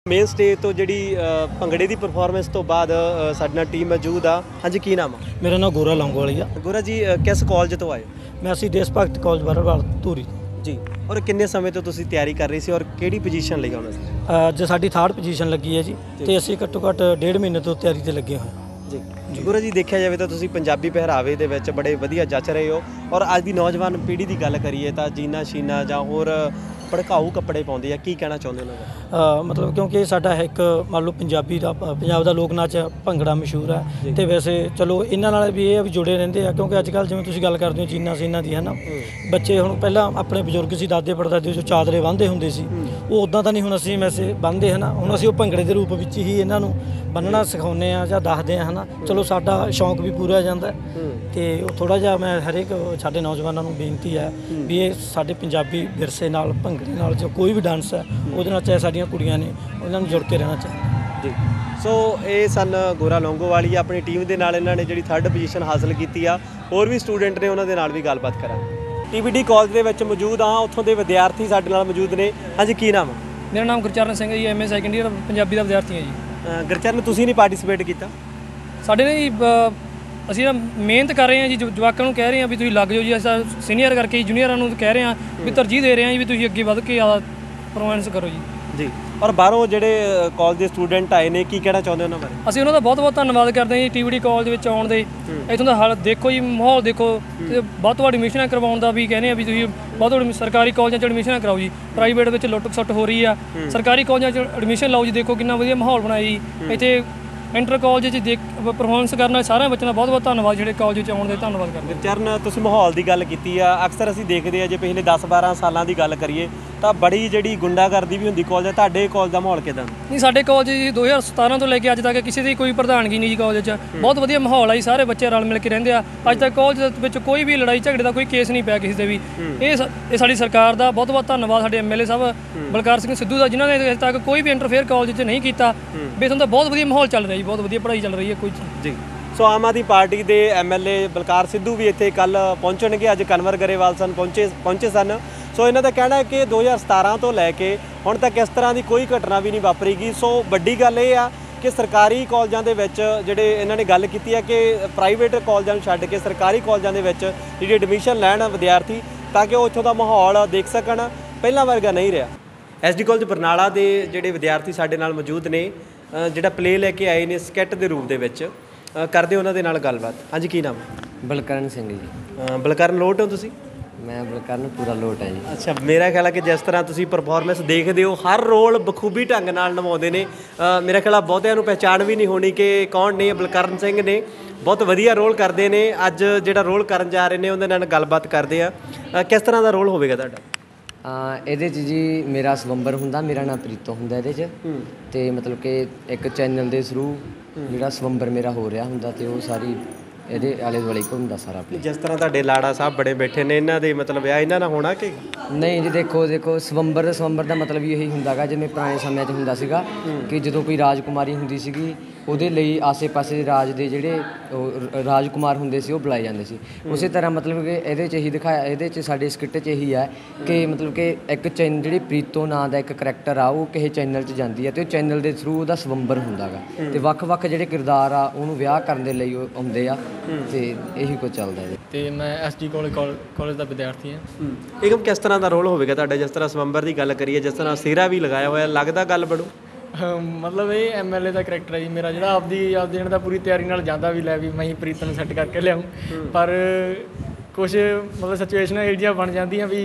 Main stage ਤੋਂ ਜਿਹੜੀ ਭੰਗੜੇ ਦੀ ਪਰਫਾਰਮੈਂਸ ਤੋਂ ਬਾਅਦ ਸਾਡੇ ਨਾਲ ਟੀਮ ਮੌਜੂਦ ਆ। ਹਾਂਜੀ, ਕੀ ਨਾਮ ਆ? ਮੇਰਾ ਨਾਮ ਗੋਰਾ ਲੌਂਗੋਵਾਲੀ ਆ। ਗੋਰਾ ਜੀ, ਕਿਸ ਕਾਲਜ ਤੋਂ ਆਏ? ਮੈਂ ਅਸੀਂ ਦੇਸ਼ ਭਗਤ ਕਾਲਜ ਬਰਵਾਲ ਧੂਰੀ ਜੀ। ਔਰ ਕਿੰਨੇ ਸਮੇਂ ਤੋਂ ਤੁਸੀਂ ਤਿਆਰੀ ਕਰ ਰਹੇ ਸੀ ਔਰ ਕਿਹੜੀ ਪੋਜੀਸ਼ਨ ਲਈ ਆਉਣਾ ਸੀ? ਅੱਜ ਸਾਡੀ 3rd ਪੋਜੀਸ਼ਨ ਲੱਗੀ ਹੈ ਜੀ, ਤੇ ਅਸੀਂ ਘੱਟੋ ਘੱਟ 1.5 ਮਹੀਨੇ ਤੋਂ ਤਿਆਰੀ ਤੇ ਲੱਗੇ ਹੋਏ ਹਾਂ ਜੀ। ਗੋਰਾ ਜੀ, ਦੇਖਿਆ ਜਾਵੇ ਤਾਂ ਤੁਸੀਂ ਪੰਜਾਬੀ ਪਹਿਰਾਵੇ ਦੇ ਵਿੱਚ ਬੜੇ ਵਧੀਆ ਜੱਚ ਰਹੇ ਹੋ, ਔਰ ਅੱਜ ਦੀ ਨੌਜਵਾਨ ਪੀੜ੍ਹੀ ਦੀ ਗੱਲ ਕਰੀਏ ਤਾਂ ਜੀਨਾ ਸ਼ੀਨਾ ਜਾਂ ਹੋਰ ਭੜਕਾਊ ਕੱਪੜੇ ਪਾਉਂਦੇ ਆ, ਕੀ ਕਹਿਣਾ ਚਾਹੁੰਦੇ ਉਹਨਾਂ ਦਾ? ਮਤਲਬ ਕਿਉਂਕਿ ਸਾਡਾ ਇੱਕ ਮੰਨ ਲਓ ਪੰਜਾਬ ਦਾ ਲੋਕ ਨਾਚ ਭੰਗੜਾ ਮਸ਼ਹੂਰ ਹੈ, ਤੇ ਵੈਸੇ ਚਲੋ ਇਹਨਾਂ ਨਾਲ ਵੀ ਇਹ ਵੀ ਜੁੜੇ ਰਹਿੰਦੇ ਆ, ਕਿਉਂਕਿ ਅੱਜ ਕੱਲ੍ਹ ਜਿਵੇਂ ਤੁਸੀਂ ਗੱਲ ਕਰਦੇ ਹੋ ਜੀਨਾ ਸੀਨਾ ਦੀ ਹੈ ਨਾ, ਬੱਚੇ ਹੁਣ ਪਹਿਲਾਂ ਆਪਣੇ ਬਜ਼ੁਰਗ ਸੀ ਦਾਦੇ ਪੜਦਾਦੇ ਜੋ ਚਾਦਰੇ ਬੰਨ੍ਹਦੇ ਹੁੰਦੇ ਸੀ, ਉਹ ਉੱਦਾਂ ਤਾਂ ਨਹੀਂ ਹੁਣ ਅਸੀਂ ਵੈਸੇ ਬੰਨ੍ਹਦੇ ਹੈ ਨਾ, ਹੁਣ ਅਸੀਂ ਉਹ ਭੰਗੜੇ ਦੇ ਰੂਪ ਵਿੱਚ ਹੀ ਇਹਨਾਂ ਨੂੰ ਬੰਨਣਾ ਸਿਖਾਉਂਦੇ ਆ ਜਾਂ ਦੱਸਦੇ ਆ ਹੈ ਨਾ। ਚਲੋ ਸਾਡਾ ਸ਼ੌਂਕ ਵੀ ਪੂਰਾ ਜਾਂਦਾ, ਤੇ ਉਹ ਥੋੜ੍ਹਾ ਜਿਹਾ ਮੈਂ ਹਰੇਕ ਸਾਡੇ ਨੌਜਵਾਨਾਂ ਨੂੰ ਬੇਨਤੀ ਹੈ ਵੀ ਇਹ ਸਾਡੇ ਪੰਜਾਬੀ ਵਿਰਸੇ ਨਾਲ ਭੰਗੜੇ ਨਾਲ ਜੋ ਕੋਈ ਵੀ ਡਾਂਸ ਹੈ ਉਹਦੇ ਨਾਲ, ਚਾਹੇ ਸਾਡੀਆਂ ਕੁੜੀਆਂ ਨੇ, ਉਹਨਾਂ ਨੂੰ ਜੁੜ ਕੇ ਰਹਿਣਾ ਚਾਹੀਦਾ ਜੀ। ਸੋ ਇਹ ਸਨ ਗੋਰਾ ਲੌਂਗੋਵਾਲੀ, ਆਪਣੀ ਟੀਮ ਦੇ ਨਾਲ ਇਹਨਾਂ ਨੇ ਜਿਹੜੀ 3rd ਪੋਜੀਸ਼ਨ ਹਾਸਲ ਕੀਤੀ ਆ। ਹੋਰ ਵੀ ਸਟੂਡੈਂਟ ਨੇ, ਉਹਨਾਂ ਦੇ ਨਾਲ ਵੀ ਗੱਲਬਾਤ ਕਰਾਂਗੇ। TBD ਕਾਲਜ ਦੇ ਵਿੱਚ ਮੌਜੂਦ ਹਾਂ, ਉੱਥੋਂ ਦੇ ਵਿਦਿਆਰਥੀ ਸਾਡੇ ਨਾਲ ਮੌਜੂਦ ਨੇ। ਹਾਂਜੀ, ਕੀ ਨਾਮ? ਮੇਰਾ ਨਾਮ ਗੁਰਚਰਨ ਸਿੰਘ ਹੈ ਜੀ, MA ਸੈਕੰਡ ਈਅਰ ਪੰਜਾਬੀ ਦਾ ਵਿਦਿਆਰਥੀ ਹਾਂ ਜੀ। ਗੁਰਚਰਨ, ਤੁਸੀਂ ਨਹੀਂ ਪਾਰਟਿਸਿਪੇਟ ਕੀਤਾ? ਸਾਡੇ ਨੇ ਜੀ ਅਸੀਂ ਨਾ ਮਿਹਨਤ ਕਰ ਰਹੇ ਹਾਂ ਜੀ, ਜਵਾਕਾਂ ਨੂੰ ਕਹਿ ਰਹੇ ਹਾਂ ਵੀ ਤੁਸੀਂ ਲੱਗ ਜਾਓ ਜੀ, ਅਸੀਂ ਸੀਨੀਅਰ ਕਰਕੇ ਜੂਨੀਅਰਾਂ ਨੂੰ ਕਹਿ ਰਹੇ ਹਾਂ ਵੀ ਤਰਜੀਹ ਦੇ ਰਹੇ ਹਾਂ ਜੀ ਵੀ ਤੁਸੀਂ ਅੱਗੇ ਵੱਧ ਕੇ ਜ਼ਿਆਦਾ ਪਰਫਾਰਮੈਂਸ ਕਰੋ ਜੀ। ਔਰ ਬਾਹਰੋਂ ਜਿਹੜੇ ਕਾਲਜ ਦੇ ਸਟੂਡੈਂਟ ਆਏ ਨੇ, ਕੀ ਕਹਿਣਾ ਚਾਹੁੰਦੇ ਉਹਨਾਂ ਬਾਰੇ? ਅਸੀਂ ਉਹਨਾਂ ਦਾ ਬਹੁਤ ਬਹੁਤ ਧੰਨਵਾਦ ਕਰਦੇ ਹਾਂ ਜੀ, TBD ਕਾਲਜ ਵਿੱਚ ਆਉਣ ਦੇ। ਇੱਥੋਂ ਦਾ ਹਾਲ ਦੇਖੋ ਜੀ, ਮਾਹੌਲ ਦੇਖੋ, ਤੇ ਵੱਧ ਤੋਂ ਵੱਧ ਐਡਮਿਸ਼ਨਾਂ ਕਰਵਾਉਣ ਦਾ ਵੀ ਕਹਿੰਦੇ ਆ ਵੀ ਤੁਸੀਂ ਵੱਧ ਤੋਂ ਵੱਧ ਸਰਕਾਰੀ ਕਾਲਜਾਂ 'ਚ ਐਡਮਿਸ਼ਨਾਂ ਕਰਾਓ ਜੀ। ਪ੍ਰਾਈਵੇਟ ਵਿੱਚ ਲੁੱਟ ਖਸੁੱਟ ਹੋ ਰਹੀ ਆ, ਸਰਕਾਰੀ ਕਾਲਜਾਂ 'ਚ ਐਡਮਿਸ਼ਨ ਲਾਓ ਜੀ। ਦੇਖੋ ਕਿੰਨਾ ਵਧੀਆ ਮਾਹੌਲ ਬਣਾਇਆ ਜੀ ਇੱਥੇ। ਇੰਟਰ ਕਾਲਜ 'ਚ ਪਰਫਾਰਮੈਂਸ ਕਰਨ ਵਾਲੇ ਸਾਰਿਆਂ ਬੱਚਿਆਂ ਦਾ ਬਹੁਤ ਬਹੁਤ ਧੰਨਵਾਦ, ਜਿਹੜੇ ਕਾਲਜ ਵਿੱਚ ਆਉਣ ਦੇ ਧੰਨਵਾਦ ਕਰਦੇ। ਚਰਨ, ਤੁਸੀਂ ਮਾਹੌਲ ਦੀ ਗੱਲ ਕੀਤੀ ਆ, ਅਕਸਰ ਅਸੀਂ ਦੇਖਦੇ ਆ ਜੇ ਪਿਛਲੇ 10-12 ਸਾਲਾਂ ਦੀ ਗੱਲ ਕਰੀਏ ਤਾਂ ਬੜੀ ਜਿਹੜੀ ਗੁੰਡਾਗਰਦੀ ਵੀ ਹੁੰਦੀ ਕਾਲਜ। ਤੁਹਾਡੇ ਕਾਲਜ ਦਾ ਮਾਹੌਲ ਕਿਦਾਂ? ਨਹੀਂ, ਸਾਡੇ ਕਾਲਜ ਜੀ 2017 ਤੋਂ ਲੈ ਕੇ ਅੱਜ ਤੱਕ ਕਿਸੇ ਦੀ ਕੋਈ ਪ੍ਰਧਾਨਗੀ ਨਹੀਂ ਜੀ ਕਾਲਜ 'ਚ। ਬਹੁਤ ਵਧੀਆ ਮਾਹੌਲ ਆ ਜੀ, ਸਾਰੇ ਬੱਚੇ ਰਲ ਮਿਲ ਕੇ ਰਹਿੰਦੇ ਆ। ਅੱਜ ਤੱਕ ਕਾਲਜ ਵਿੱਚ ਕੋਈ ਵੀ ਲੜਾਈ ਝਗੜੇ ਦਾ ਕੋਈ ਕੇਸ ਨਹੀਂ ਪਿਆ ਕਿਸੇ ਦੇ ਵੀ। ਇਹ ਸਾਡੀ ਸਰਕਾਰ ਦਾ ਬਹੁਤ ਬਹੁਤ ਧੰਨਵਾਦ, ਸਾਡੇ MLA ਸਾਹਿਬ ਬਲਕਾਰ ਸਿੰਘ ਸਿੱਧੂ ਦਾ, ਜਿਨ੍ਹਾਂ ਨੇ ਅਜੇ ਤੱਕ ਕੋਈ ਵੀ ਇੰਟਰਫੇਅਰ ਕਾਲਜ 'ਚ ਨਹੀਂ ਕੀਤਾ। ਬੇਸ ਹੁੰਦਾ ਬਹੁਤ ਵਧੀਆ ਮਾਹੌਲ ਚੱਲ ਰਿਹਾ ਜੀ, ਬਹੁਤ ਵਧੀਆ ਪੜ੍ਹਾਈ ਚੱਲ ਰਹੀ ਹੈ ਕੋਈ ਜੀ। ਸੋ ਆਮ ਆਦਮੀ ਪਾਰਟੀ ਦੇ MLA ਬਲਕਾਰ ਸਿੱਧੂ ਵੀ ਇੱਥੇ ਕੱਲ੍ਹ ਪਹੁੰਚਣਗੇ, ਅੱਜ ਕਨਵਰ ਗਰੇਵਾਲ ਪਹੁੰਚੇ ਸਨ। ਸੋ ਇਹਨਾਂ ਦਾ ਕਹਿਣਾ ਹੈ ਕਿ 2017 ਤੋਂ ਲੈ ਕੇ ਹੁਣ ਤੱਕ ਇਸ ਤਰ੍ਹਾਂ ਦੀ ਕੋਈ ਘਟਨਾ ਵੀ ਨਹੀਂ ਵਾਪਰੀਗੀ। ਸੋ ਵੱਡੀ ਗੱਲ ਇਹ ਆ ਕਿ ਸਰਕਾਰੀ ਕਾਲਜਾਂ ਦੇ ਵਿੱਚ ਜਿਹੜੇ ਇਹਨਾਂ ਨੇ ਗੱਲ ਕੀਤੀ ਹੈ ਕਿ ਪ੍ਰਾਈਵੇਟ ਕਾਲਜਾਂ ਨੂੰ ਛੱਡ ਕੇ ਸਰਕਾਰੀ ਕਾਲਜਾਂ ਦੇ ਵਿੱਚ ਜਿਹੜੀ ਐਡਮਿਸ਼ਨ ਲੈਣ ਵਿਦਿਆਰਥੀ, ਤਾਂ ਕਿ ਉਹ ਇੱਥੋਂ ਦਾ ਮਾਹੌਲ ਦੇਖ ਸਕਣ, ਪਹਿਲਾਂ ਵਰਗਾ ਨਹੀਂ ਰਿਹਾ। SD ਕਾਲਜ ਬਰਨਾਲਾ ਦੇ ਜਿਹੜੇ ਵਿਦਿਆਰਥੀ ਸਾਡੇ ਨਾਲ ਮੌਜੂਦ ਨੇ, ਜਿਹੜਾ ਪਲੇ ਲੈ ਕੇ ਆਏ ਨੇ ਸਕਿੱਟ ਦੇ ਰੂਪ ਦੇ ਵਿੱਚ, ਕਰਦੇ ਉਹਨਾਂ ਦੇ ਨਾਲ ਗੱਲਬਾਤ। ਹਾਂਜੀ, ਕੀ ਨਾਮ? ਬਲਕਰਨ ਸਿੰਘ ਜੀ। ਬਲਕਰਨ, ਲੋਟ ਹੋ ਤੁਸੀਂ? ਮੈਂ ਬਲਕਰਨ ਪੂਰਾ ਲੋਟ ਹੈ ਜੀ। ਅੱਛਾ, ਮੇਰਾ ਖਿਆਲ ਹੈ ਕਿ ਜਿਸ ਤਰ੍ਹਾਂ ਤੁਸੀਂ ਪਰਫਾਰਮੈਂਸ ਦੇਖਦੇ ਹੋ, ਹਰ ਰੋਲ ਬਖੂਬੀ ਢੰਗ ਨਾਲ ਨਿਭਾਉਂਦੇ ਨੇ। ਮੇਰਾ ਖਿਆਲ ਬਹੁਤਿਆਂ ਨੂੰ ਪਹਿਚਾਣ ਵੀ ਨਹੀਂ ਹੋਣੀ ਕਿ ਕੌਣ ਨੇ। ਬਲਕਰਨ ਸਿੰਘ ਨੇ, ਬਹੁਤ ਵਧੀਆ ਰੋਲ ਕਰਦੇ ਨੇ। ਅੱਜ ਜਿਹੜਾ ਰੋਲ ਕਰਨ ਜਾ ਰਹੇ ਨੇ ਉਹਦੇ ਨਾਲ ਗੱਲਬਾਤ ਕਰਦੇ ਆ। ਕਿਸ ਤਰ੍ਹਾਂ ਦਾ ਰੋਲ ਹੋਵੇਗਾ ਤੁਹਾਡਾ? ਇਹਦੇ 'ਚ ਜੀ ਮੇਰਾ ਸਵੰਬਰ ਹੁੰਦਾ, ਮੇਰਾ ਨਾਮ ਪ੍ਰੀਤੋ ਹੁੰਦਾ ਇਹਦੇ 'ਚ। ਅਤੇ ਮਤਲਬ ਕਿ ਇੱਕ ਚੈਨਲ ਦੇ ਥਰੂ ਜਿਹੜਾ ਸਵੰਬਰ ਮੇਰਾ ਹੋ ਰਿਹਾ ਹੁੰਦਾ, ਅਤੇ ਉਹ ਸਾਰੀ ਇਹਦੇ ਆਲੇ ਦੁਆਲੇ ਘੁੰਮਦਾ ਸਾਰਾ। ਜਿਸ ਤਰ੍ਹਾਂ ਤੁਹਾਡੇ ਲਾੜਾ ਸਾਹਿਬ ਬੜੇ ਬੈਠੇ ਨੇ, ਇਹਨਾਂ ਦੇ ਮਤਲਬ ਵਿਆਹ ਇਹਨਾਂ ਨਾਲ ਹੋਣਾ ਕਿ ਨਹੀਂ ਜੀ? ਦੇਖੋ ਸਵੰਬਰ ਦਾ ਮਤਲਬ ਇਹੀ ਹੁੰਦਾ ਗਾ, ਜਿਵੇਂ ਪੁਰਾਣੇ ਸਮਿਆਂ 'ਚ ਹੁੰਦਾ ਸੀਗਾ ਕਿ ਜਦੋਂ ਕੋਈ ਰਾਜਕੁਮਾਰੀ ਹੁੰਦੀ ਸੀਗੀ, ਉਹਦੇ ਲਈ ਆਸੇ-ਪਾਸੇ ਦੇ ਰਾਜ ਦੇ ਜਿਹੜੇ ਰਾਜਕੁਮਾਰ ਹੁੰਦੇ ਸੀ ਉਹ ਬੁਲਾਏ ਜਾਂਦੇ ਸੀ। ਉਸੇ ਤਰ੍ਹਾਂ ਮਤਲਬ ਕਿ ਇਹਦੇ 'ਚ ਇਹੀ ਦਿਖਾਇਆ, ਇਹਦੇ 'ਚ ਸਾਡੇ ਸਕਿੱਟ 'ਚ ਇਹੀ ਹੈ ਕਿ ਮਤਲਬ ਕਿ ਇੱਕ ਜਿਹੜੀ ਪ੍ਰੀਤੋ ਨਾਂ ਦਾ ਇੱਕ ਕਰੈਕਟਰ ਆ, ਉਹ ਕਿਸੇ ਚੈਨਲ 'ਚ ਜਾਂਦੀ ਹੈ, ਅਤੇ ਉਹ ਚੈਨਲ ਦੇ ਥਰੂ ਉਹਦਾ ਸਵੰਬਰ ਹੁੰਦਾ ਗਾ, ਅਤੇ ਵੱਖ-ਵੱਖ ਜਿਹੜੇ ਕਿਰਦਾਰ ਆ ਉਹਨੂੰ ਵਿਆਹ ਕਰਨ ਦੇ ਲਈ ਉਹ ਆਉਂਦੇ ਆ, ਅਤੇ ਇਹੀ ਕੁਝ ਚੱਲਦਾ ਜੀ। ਅਤੇ ਮੈਂ SD ਕਾਲਜ ਦਾ ਵਿਦਿਆਰਥੀ ਹਾਂ। ਏਕਮ, ਕਿਸ ਤਰ੍ਹਾਂ ਦਾ ਰੋਲ ਹੋਵੇਗਾ ਤੁਹਾਡਾ? ਜਿਸ ਤਰ੍ਹਾਂ ਸਵੰਬਰ ਦੀ ਗੱਲ ਕਰੀਏ, ਜਿਸ ਤਰ੍ਹਾਂ ਸਿਹਰਾ ਵੀ ਲਗਾਇਆ ਹੋਇਆ, ਲੱਗਦਾ ਗੱਲ ਬਣੂ? ਮਤਲਬ ਇਹ MLA ਦਾ ਕਰੈਕਟਰ ਹੈ ਜੀ ਮੇਰਾ, ਜਿਹੜਾ ਆਪਦੇ ਜਿਹੜਾ ਤਾਂ ਪੂਰੀ ਤਿਆਰੀ ਨਾਲ ਜਾਂਦਾ ਵੀ ਲੈ ਵੀ ਮੈਂ ਹੀ ਪ੍ਰੀਤ ਨੂੰ ਸੈੱਟ ਕਰਕੇ ਲਿਆਊਂ, ਪਰ ਕੁਛ ਮਤਲਬ ਸਿਚੁਏਸ਼ਨਾਂ ਇਹੋ ਜਿਹੀਆਂ ਬਣ ਜਾਂਦੀਆਂ ਵੀ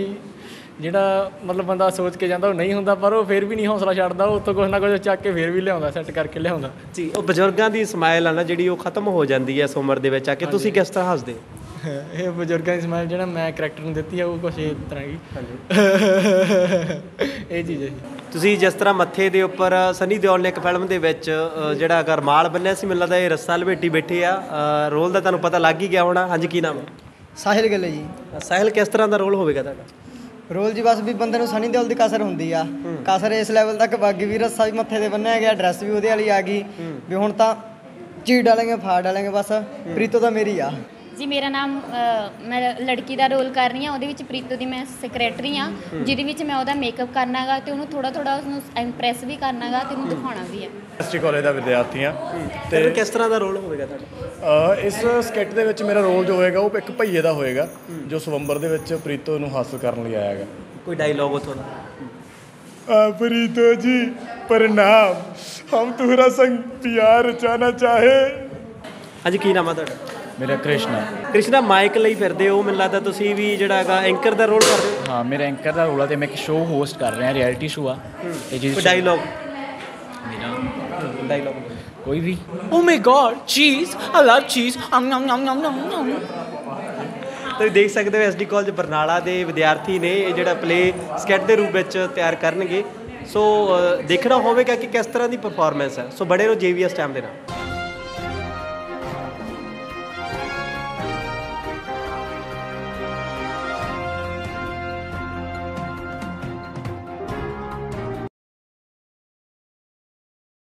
ਜਿਹੜਾ ਮਤਲਬ ਬੰਦਾ ਸੋਚ ਕੇ ਜਾਂਦਾ ਉਹ ਨਹੀਂ ਹੁੰਦਾ, ਪਰ ਉਹ ਫਿਰ ਵੀ ਨਹੀਂ ਹੌਸਲਾ ਛੱਡਦਾ, ਉਹ ਉੱਥੋਂ ਕੁਛ ਨਾ ਕੁਛ ਚੱਕ ਕੇ ਫਿਰ ਵੀ ਲਿਆਉਂਦਾ, ਸੈੱਟ ਕਰਕੇ ਲਿਆਉਂਦਾ ਜੀ। ਉਹ ਬਜ਼ੁਰਗਾਂ ਦੀ ਸਮਾਈਲ ਆ ਨਾ ਜਿਹੜੀ, ਉਹ ਖਤਮ ਹੋ ਜਾਂਦੀ ਹੈ ਇਸ ਉਮਰ ਦੇ ਵਿੱਚ ਆ ਕੇ। ਤੁਸੀਂ ਕਿਸ ਤਰ੍ਹਾਂ ਹੱਸਦੇ? ਇਹ ਬਜ਼ੁਰਗਾਂ ਦੀ ਸਮਾਈਲ ਜਿਹੜਾ ਮੈਂ ਕਰੈਕਟਰ ਨੂੰ ਦਿੱਤੀ ਆ, ਉਹ ਕੁਛ ਇਸ ਤਰ੍ਹਾਂ ਹੀ ਇਹ ਚੀਜ਼ ਹੈ ਜੀ। ਤੁਸੀਂ ਜਿਸ ਤਰ੍ਹਾਂ ਮੱਥੇ ਦੇ ਉੱਪਰ ਸਨੀ ਦਿਓਲ ਨੇ ਇੱਕ ਫਿਲਮ ਦੇ ਵਿੱਚ ਜਿਹੜਾ ਰੁਮਾਲ ਬੰਨਿਆ ਸੀ, ਮੈਨੂੰ ਲੱਗਦਾ ਇਹ ਰੱਸਾ ਲਪੇਟੀ ਬੈਠੇ ਆ। ਰੋਲ ਦਾ ਤੁਹਾਨੂੰ ਪਤਾ ਲੱਗ ਹੀ ਗਿਆ ਹੋਣਾ। ਹਾਂਜੀ, ਕੀ ਨਾਮ ਹੈ? ਸਾਹਿਲ ਗਿੱਲ ਜੀ। ਸਾਹਿਲ, ਕਿਸ ਤਰ੍ਹਾਂ ਦਾ ਰੋਲ ਹੋਵੇਗਾ ਤੁਹਾਡਾ? ਰੋਲ ਜੀ ਬਸ ਵੀ ਬੰਦੇ ਨੂੰ ਸਨੀ ਦਿਓਲ ਦੀ ਕਸਰ ਹੁੰਦੀ ਆ, ਕਸਰ ਇਸ ਲੈਵਲ ਤੱਕ ਵਗ ਗਈ ਵੀ ਰੱਸਾ ਵੀ ਮੱਥੇ 'ਤੇ ਬੰਨਿਆ ਗਿਆ, ਡਰੈਸ ਵੀ ਉਹਦੇ ਵਾਲੀ ਆ ਗਈ ਵੀ ਹੁਣ ਤਾਂ ਚੀਰ ਡਾਲਾਂਗੇ, ਫਾੜ ਡਾਲਾਂਗੇ, ਬਸ ਪ੍ਰੀਤੋ ਤਾਂ ਮੇਰੀ ਆ। ਜੀ ਮੇਰਾ ਨਾਮ ਮੈਂ ਲੜਕੀ ਦਾ ਰੋਲ ਕਰ ਰਹੀ ਹਾਂ, ਉਹਦੇ ਵਿੱਚ ਪ੍ਰੀਤੋ ਦੀ ਮੈਂ ਸੈਕਟਰੀ ਹਾਂ, ਜਿਹਦੇ ਵਿੱਚ ਮੈਂ ਉਹਦਾ ਮੇਕਅਪ ਕਰਨਾ ਗਾ ਤੇ ਉਹਨੂੰ ਥੋੜਾ ਉਸਨੂੰ ਇੰਪ੍ਰੈਸ ਵੀ ਕਰਨਾ ਗਾ ਤੇ ਉਹਨੂੰ ਦਿਖਾਉਣਾ ਵੀ ਹੈ। ਯੂਨੀਵਰਸਿਟੀ ਕਾਲਜ ਦਾ ਵਿਦਿਆਰਥੀ ਹਾਂ ਤੇ ਕਿਸ ਤਰ੍ਹਾਂ ਦਾ ਰੋਲ ਹੋਵੇਗਾ ਤੁਹਾਡਾ? ਇਸ ਸਕਿੱਟ ਦੇ ਵਿੱਚ ਮੇਰਾ ਰੋਲ ਜੋ ਹੋਏਗਾ ਉਹ ਇੱਕ ਭਈਏ ਦਾ ਹੋਏਗਾ ਜੋ ਸਵੰਬਰ ਦੇ ਵਿੱਚ ਪ੍ਰੀਤੋ ਨੂੰ ਹਾਸਲ ਕਰਨ ਲਈ ਆਇਆ ਹੈਗਾ। ਕੋਈ ਡਾਇਲੌਗ ਉਥੋਂ ਦਾ? प्रीतो जी प्रणाम, हम तुहरा संग प्यार रचाना चाहे। ਹਾਂਜੀ, ਕੀ ਨਾਮ ਆ ਤੁਹਾਡਾ? ਮੇਰਾ ਕ੍ਰਿਸ਼ਨਾ। ਕ੍ਰਿਸ਼ਨਾ, ਮਾਈਕ ਲਈ ਫਿਰਦੇ ਹੋ, ਮੈਨੂੰ ਲੱਗਦਾ ਤੁਸੀਂ ਵੀ ਜਿਹੜਾ ਹੈਗਾ ਐਂਕਰ ਦਾ ਰੋਲ ਕਰ ਰਹੇ ਹੋ। ਹਾਂ, ਮੇਰਾ ਐਂਕਰ ਦਾ ਰੋਲ ਆ ਤੇ ਮੈਂ ਇੱਕ ਸ਼ੋਅ ਹੋਸਟ ਕਰ ਰਿਹਾ, ਰਿਐਲਿਟੀ ਸ਼ੋਅ ਆ ਤੇ ਕੋਈ ਡਾਇਲੌਗ? ਮੇਰਾ ਡਾਇਲੌਗ ਕੋਈ ਵੀ। ਓ ਮਾਈ ਗॉड, ਚੀਜ਼, ਆਈ ਲਵ ਚੀਜ਼। ਤੁਸੀਂ ਦੇਖ ਸਕਦੇ ਹੋ ਐਸਡੀ ਕਾਲਜ ਬਰਨਾਲਾ ਦੇ ਵਿਦਿਆਰਥੀ ਨੇ ਇਹ ਜਿਹੜਾ ਪਲੇ ਸਕੈਟ ਦੇ ਰੂਪ ਵਿੱਚ ਤਿਆਰ ਕਰਨਗੇ। ਸੋ ਦੇਖਣਾ ਹੋਵੇਗਾ ਕਿ ਕਿਸ ਤਰ੍ਹਾਂ ਦੀ ਪਰਫਾਰਮੈਂਸ ਹੈ। ਸੋ ਬੜੇ ਰਹੋ JVS ਟਾਈਮ ਦੇ ਨਾਲ।